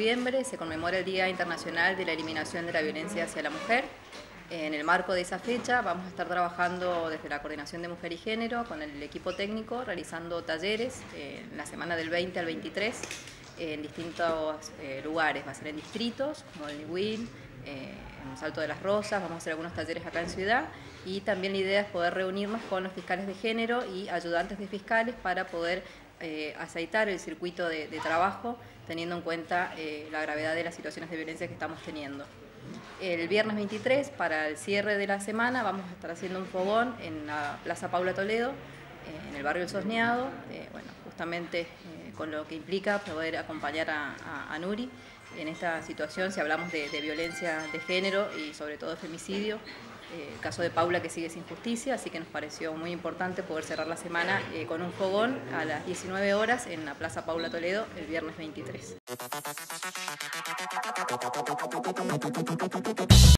noviembre se conmemora el Día Internacional de la Eliminación de la Violencia hacia la Mujer. En el marco de esa fecha vamos a estar trabajando desde la Coordinación de Mujer y Género con el equipo técnico, realizando talleres en la semana del 20 al 23 en distintos lugares. Va a ser en distritos, como el Niwil, en Salto de las Rosas, vamos a hacer algunos talleres acá en Ciudad, y también la idea es poder reunirnos con los fiscales de género y ayudantes de fiscales para poder aceitar el circuito de trabajo, teniendo en cuenta la gravedad de las situaciones de violencia que estamos teniendo. El viernes 23, para el cierre de la semana, vamos a estar haciendo un fogón en la Plaza Paula Toledo, en el barrio El Sosneado, bueno, justamente con lo que implica poder acompañar a Nuri en esta situación, si hablamos de violencia de género y sobre todo de femicidio. El caso de Paula, que sigue sin justicia, así que nos pareció muy importante poder cerrar la semana con un fogón a las 19 horas en la Plaza Paula Toledo el viernes 23.